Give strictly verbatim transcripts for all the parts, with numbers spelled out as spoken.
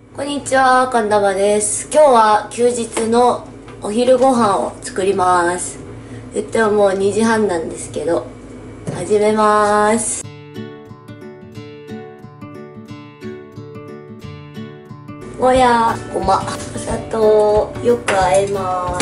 こんにちは、かんだまです。今日は休日のお昼ご飯を作ります。言ってももうにじはんなんですけど、始めます。ゴーヤー、ごま、お砂糖、よく和えます。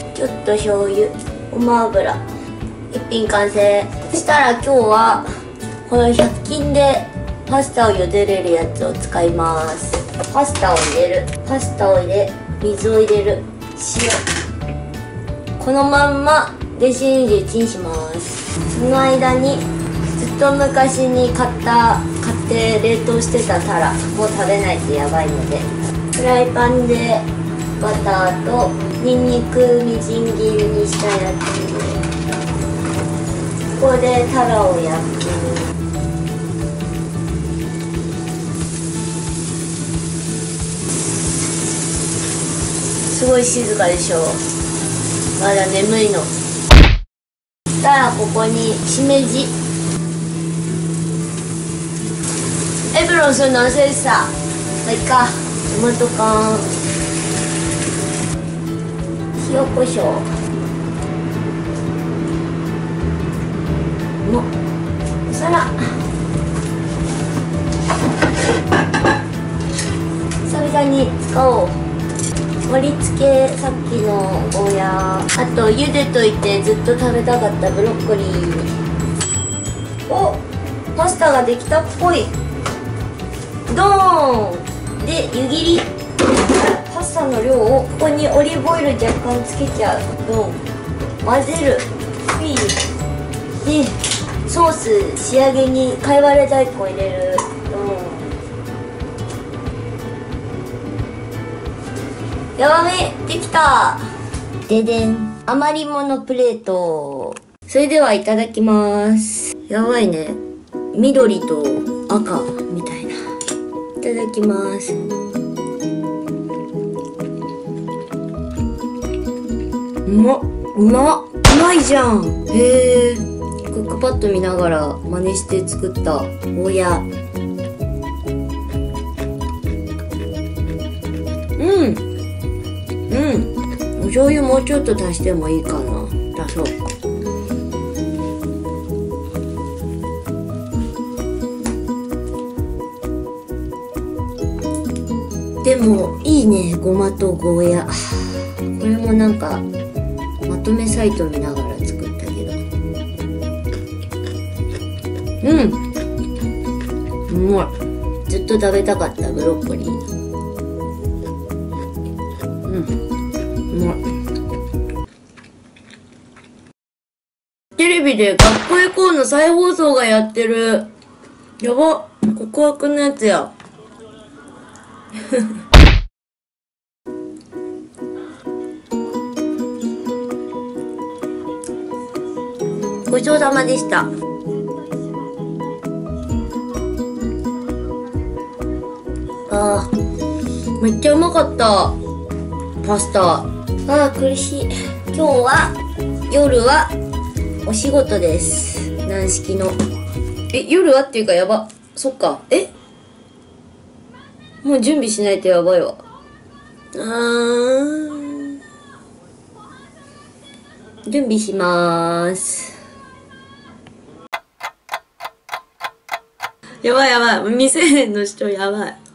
ちょっと醤油、ごま油、一品完成。そしたら今日はこのひゃく均でパスタを茹でれるやつを使います。パスタを入れる、パスタを入れ、水を入れる、塩、このまんま電子レンジでチンします。その間にずっと昔に買った買って冷凍してたタラもう食べないとやばいので、フライパンでバターとニンニクみじん切りにしたやつで、ここでタラを焼く。すごい静かでしょ。まだ眠いの。そしたらここにしめじ、エプロンするの忘れてた。まあいっか。トマト缶、塩コショウ、のお皿、久々に使おう。盛り付け、さっきのゴーヤー、あと茹でといてずっと食べたかったブロッコリー。お、パスタができたっぽい。ドーンで湯切り。パスタの量をここにオリーブオイル若干つけちゃう。ドン、混ぜる。フィーでソース、仕上げに貝割れ大根入れる。やばめ、できた。ででん、余り物プレート。それではいただきます。やばいね、緑と赤みたいな。いただきます。うまっ、うまっ、うまいじゃん。へえ、クックパッド見ながら真似して作ったゴーヤー。うん、うん、お醤油もうちょっと足してもいいかな。足そう。でもいいね、ごまとゴーヤ。これもなんかまとめサイト見ながら作ったけど、うん、うまい。ずっと食べたかったブロッコリー。テレビで学校へ行こうの再放送がやってる。やば、告白のやつや。ごちそうさまでした。あー、めっちゃうまかった。パスタ。あー、苦しい。今日は、夜は、お仕事です。軟式の。え、夜はっていうかやば。そっか。えもう準備しないとやばいわ。あー。準備しまーす。やばいやばい。未成年の人やばい。